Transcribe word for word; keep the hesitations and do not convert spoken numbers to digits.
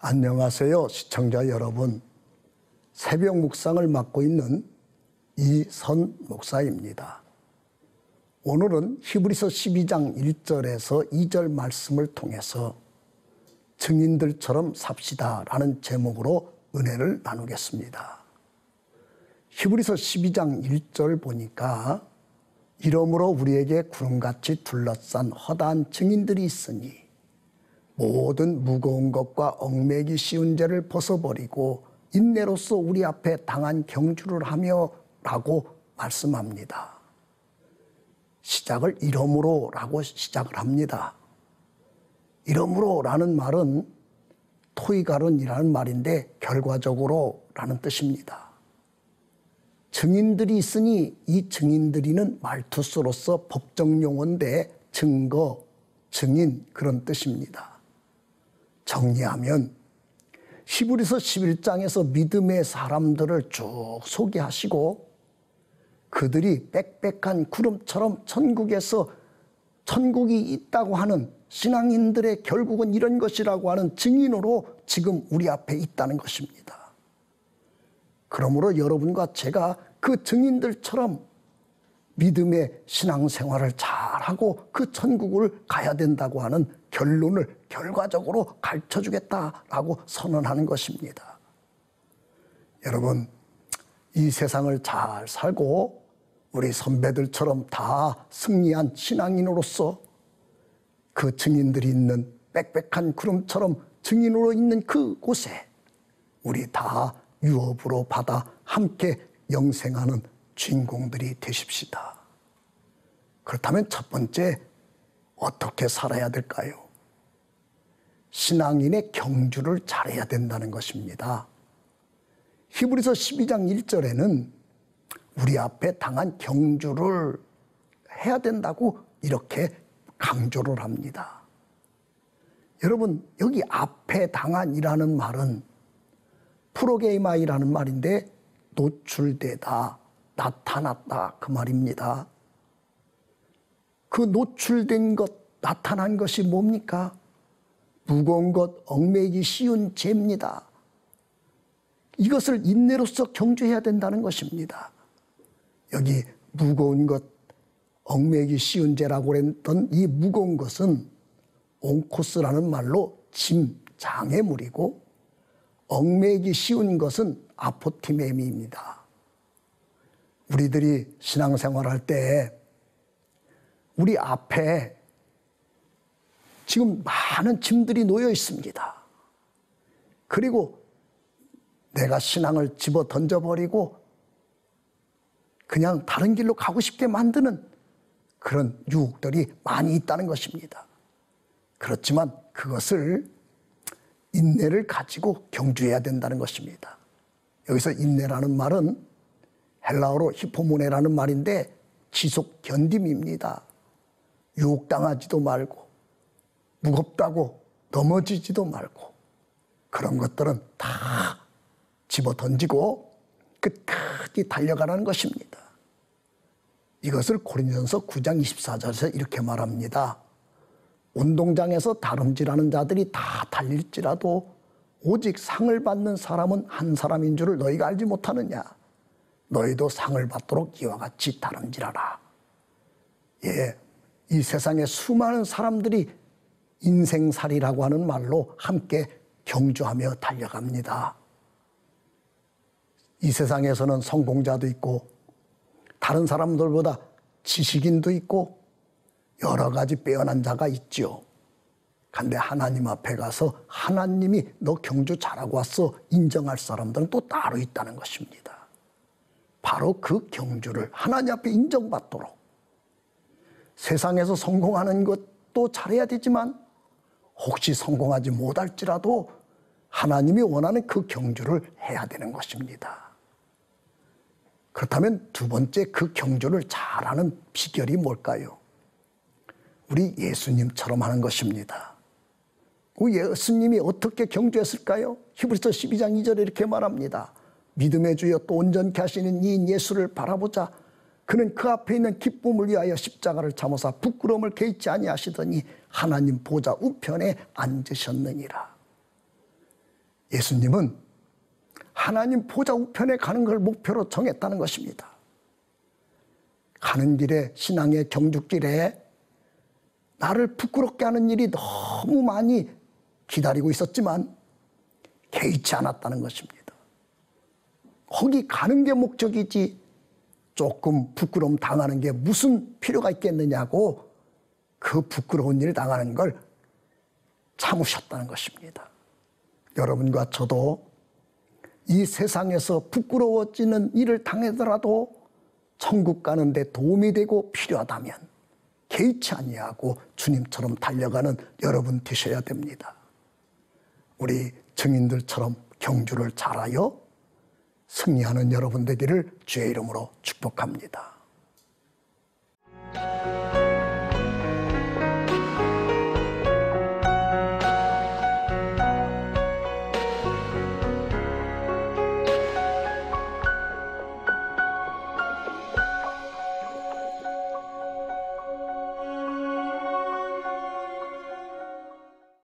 안녕하세요, 시청자 여러분. 새벽 묵상을 맡고 있는 이선 목사입니다. 오늘은 히브리서 십이 장 일 절에서 이 절 말씀을 통해서 증인들처럼 삽시다 라는 제목으로 은혜를 나누겠습니다. 히브리서 십이 장 일 절 보니까 이러므로 우리에게 구름같이 둘러싼 허다한 증인들이 있으니 모든 무거운 것과 얽매기 쉬운 죄를 벗어버리고 인내로써 우리 앞에 당한 경주를 하며 라고 말씀합니다. 시작을 이러므로 라고 시작을 합니다. 이러므로 라는 말은 토이가론이라는 말인데 결과적으로 라는 뜻입니다. 증인들이 있으니 이 증인들이는 말투스로서 법정 용어인데 증거, 증인 그런 뜻입니다. 정리하면 히브리서 십일 장에서 믿음의 사람들을 쭉 소개하시고 그들이 빽빽한 구름처럼 천국에서 천국이 있다고 하는 신앙인들의 결국은 이런 것이라고 하는 증인으로 지금 우리 앞에 있다는 것입니다. 그러므로 여러분과 제가 그 증인들처럼 믿음의 신앙생활을 잘하고 그 천국을 가야 된다고 하는 결론을 결과적으로 가르쳐주겠다라고 선언하는 것입니다. 여러분, 이 세상을 잘 살고 우리 선배들처럼 다 승리한 신앙인으로서 그 증인들이 있는 빽빽한 구름처럼 증인으로 있는 그곳에 우리 다 유업으로 받아 함께 영생하는 주인공들이 되십시다. 그렇다면 첫 번째 어떻게 살아야 될까요? 신앙인의 경주를 잘해야 된다는 것입니다. 히브리서 십이 장 일 절에는 우리 앞에 당한 경주를 해야 된다고 이렇게 강조를 합니다. 여러분, 여기 앞에 당한이라는 말은 프로게이마이라는 말인데 노출되다, 나타났다 그 말입니다. 그 노출된 것, 나타난 것이 뭡니까? 무거운 것, 얽매이기 쉬운 죄입니다. 이것을 인내로서 경주해야 된다는 것입니다. 여기 무거운 것, 얽매이기 쉬운 죄라고 했던 이 무거운 것은 온코스라는 말로 짐, 장애물이고 얽매이기 쉬운 것은 아포티메미입니다. 우리들이 신앙생활할 때 우리 앞에 지금 많은 짐들이 놓여 있습니다. 그리고 내가 신앙을 집어 던져버리고 그냥 다른 길로 가고 싶게 만드는 그런 유혹들이 많이 있다는 것입니다. 그렇지만 그것을 인내를 가지고 경주해야 된다는 것입니다. 여기서 인내라는 말은 헬라어로 히포모네라는 말인데 지속 견딤입니다. 유혹당하지도 말고 무겁다고 넘어지지도 말고 그런 것들은 다 집어 던지고 끝까지 달려가라는 것입니다. 이것을 고린도전서 구 장 이십사 절에서 이렇게 말합니다. 운동장에서 다름질하는 자들이 다 달릴지라도 오직 상을 받는 사람은 한 사람인 줄을 너희가 알지 못하느냐. 너희도 상을 받도록 이와 같이 다름질하라. 예, 이 세상에 수많은 사람들이 인생살이라고 하는 말로 함께 경주하며 달려갑니다. 이 세상에서는 성공자도 있고 다른 사람들보다 지식인도 있고 여러 가지 빼어난 자가 있지요. 그런데 하나님 앞에 가서 하나님이 너 경주 잘하고 왔어 인정할 사람들은 또 따로 있다는 것입니다. 바로 그 경주를 하나님 앞에 인정받도록 세상에서 성공하는 것도 잘해야 되지만 혹시 성공하지 못할지라도 하나님이 원하는 그 경주를 해야 되는 것입니다. 그렇다면 두 번째 그 경주를 잘하는 비결이 뭘까요? 우리 예수님처럼 하는 것입니다. 그 예수님이 어떻게 경주했을까요? 히브리서 십이 장 이 절에 이렇게 말합니다. 믿음의 주여 또 온전케 하시는 이인 예수를 바라보자. 그는 그 앞에 있는 기쁨을 위하여 십자가를 참으사 부끄러움을 개의치 아니하시더니 하나님 보좌 우편에 앉으셨느니라. 예수님은 하나님 보좌 우편에 가는 걸 목표로 정했다는 것입니다. 가는 길에, 신앙의 경주길에 나를 부끄럽게 하는 일이 너무 많이 기다리고 있었지만 개의치 않았다는 것입니다. 거기 가는 게 목적이지 조금 부끄러움 당하는 게 무슨 필요가 있겠느냐고 그 부끄러운 일 당하는 걸 참으셨다는 것입니다. 여러분과 저도 이 세상에서 부끄러워지는 일을 당하더라도 천국 가는데 도움이 되고 필요하다면 개의치 아니하고 주님처럼 달려가는 여러분 되셔야 됩니다. 우리 증인들처럼 경주를 잘하여 승리하는 여러분 되기를 주의 이름으로 축복합니다.